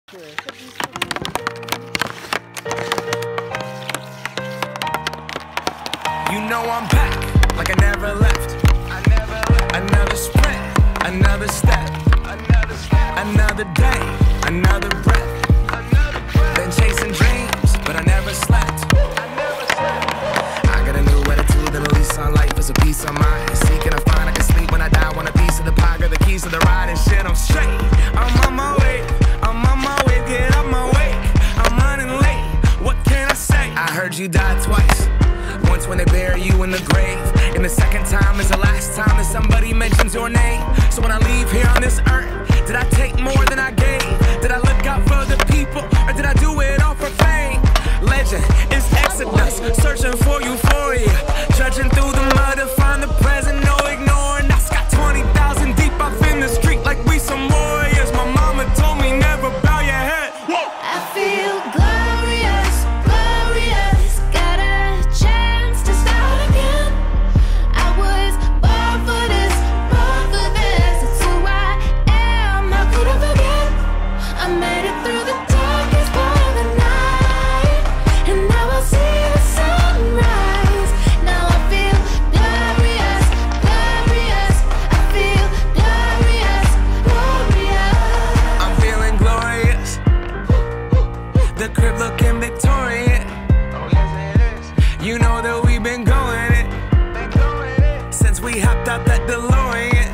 You know I'm back, like I never left. Another sprint, another step, another day, another breath. Been chasing dreams, but I never slept. I got a new attitude and a lease on life is a piece of mind. Seeking to find I can sleep when I die. Want a piece of the pie, got the keys to the ride and shit. I'm straight. I'm on my way. I'm on my way. Get up my way. I'm running late. What can I say? I heard you died twice. Once when they bury you in the grave, and the second time is the last time that somebody mentions your name. So when I leave here on this earth, did I take more than I gave? Did I look out for the people, or did I do it all for fame? Legend is Exodus, searching for euphoria, trudging through the mud to find the present, no ignoring. I got 20,000 deep up in the street like we some warriors. My mama told me never bow your head. I feel glorious, glorious. Got a chance to start again. I was born for this, born for this. It's who I am, how could I forget? I made it through the darkest part of the night, and now I see the sunrise. Now I feel glorious, glorious. I feel glorious, glorious. I'm feeling glorious. The crib looking victorious. You know that we've been going it since we hopped out that DeLorean.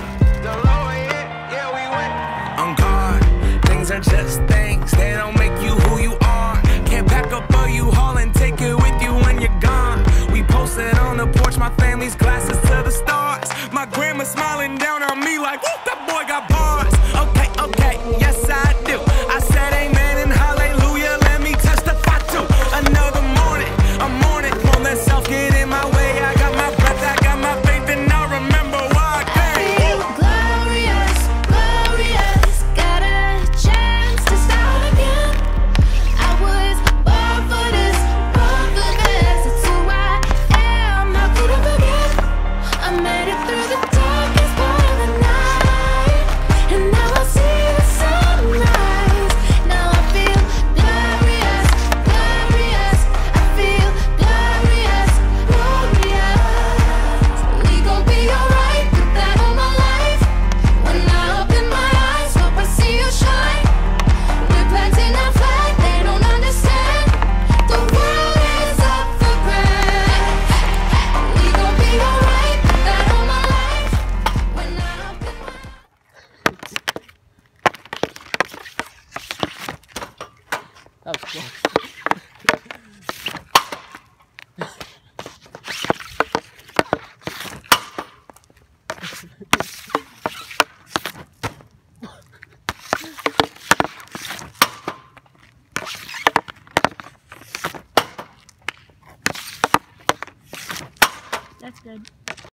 On guard, things are just things. They don't make you who you are. Can't pack up a U-Haul and take it with you when you're gone. We posted on the porch, my family's glasses to the stars. My grandma smiling down on me like, whoop, that boy got bars. Okay, okay, yes I do. I said amen and hallelujah, let me testify to another morning. I'm mourning, won't let self get in my way. I got my breath, I got my faith, and I remember why I came. Feel glorious, glorious. Got a chance to start again. I was born for this, born for this. It's who I am, how could I forget? I made it through the darkest part of the night, and now I see the sunrise. Now I feel glorious, glorious. I feel glorious, glorious. We gon' be alright, put that on my life. When I open my eyes, hope I see you shine. We're planting our flag, they don't understand. The world is up for grabs. We gon' be alright, put that on my life. When I open my That was close. That's good.